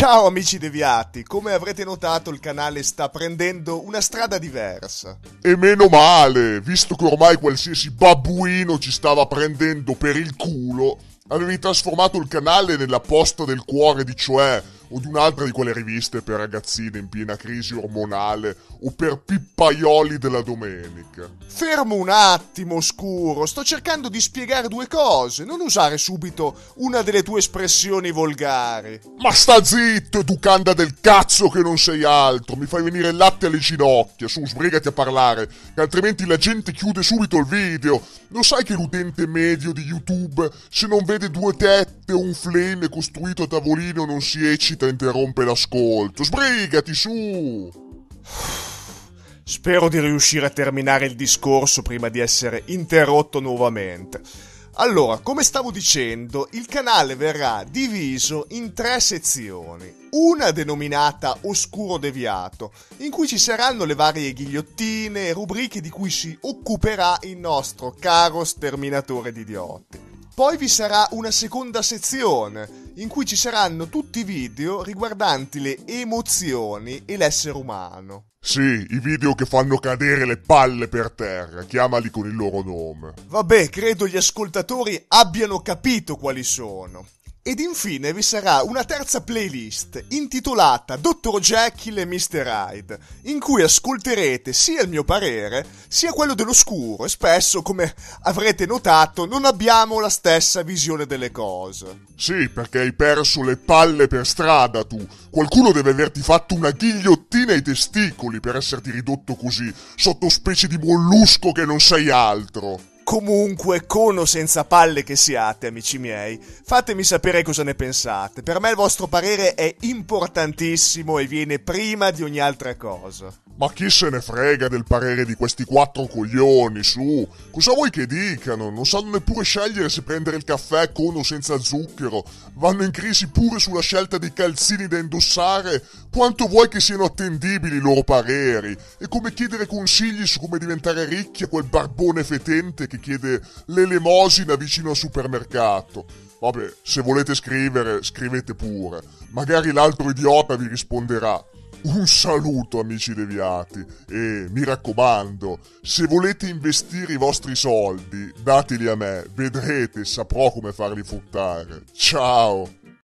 Ciao amici deviati, come avrete notato il canale sta prendendo una strada diversa. E meno male, visto che ormai qualsiasi babbuino ci stava prendendo per il culo, avevi trasformato il canale nella posta del cuore di Cioè o di un'altra di quelle riviste per ragazzine in piena crisi ormonale o per pippaioli della domenica. Fermo un attimo, Oscuro, sto cercando di spiegare due cose, non usare subito una delle tue espressioni volgari. Ma sta zitto, educanda del cazzo che non sei altro, mi fai venire il latte alle ginocchia, su sbrigati a parlare, che altrimenti la gente chiude subito il video. Lo sai che l'utente medio di YouTube, se non vede due tette o un flemme costruito a tavolino, non si eccita e interrompe l'ascolto? Sbrigati, su! Spero di riuscire a terminare il discorso prima di essere interrotto nuovamente. Allora, come stavo dicendo, il canale verrà diviso in 3 sezioni. Una denominata Oscuro Deviato, in cui ci saranno le varie ghigliottine e rubriche di cui si occuperà il nostro caro sterminatore di idioti. Poi vi sarà una seconda sezione, in cui ci saranno tutti i video riguardanti le emozioni e l'essere umano. Sì, i video che fanno cadere le palle per terra, chiamali con il loro nome. Vabbè, credo gli ascoltatori abbiano capito quali sono. Ed infine vi sarà una terza playlist intitolata Dr. Jekyll e Mr. Hyde, in cui ascolterete sia il mio parere sia quello dell'oscuro e spesso, come avrete notato, non abbiamo la stessa visione delle cose. Sì, perché hai perso le palle per strada tu. Qualcuno deve averti fatto una ghigliottina ai testicoli per esserti ridotto così, sottospecie di mollusco che non sei altro. Comunque, con o senza palle che siate, amici miei, fatemi sapere cosa ne pensate. Per me il vostro parere è importantissimo e viene prima di ogni altra cosa. Ma chi se ne frega del parere di questi 4 coglioni, su? Cosa vuoi che dicano? Non sanno neppure scegliere se prendere il caffè con o senza zucchero. Vanno in crisi pure sulla scelta dei calzini da indossare. Quanto vuoi che siano attendibili i loro pareri? È come chiedere consigli su come diventare ricchi a quel barbone fetente che chiede l'elemosina vicino al supermercato. Vabbè, se volete scrivere, scrivete pure. Magari l'altro idiota vi risponderà. Un saluto amici deviati e mi raccomando, se volete investire i vostri soldi, dateli a me, vedrete, saprò come farli fruttare. Ciao!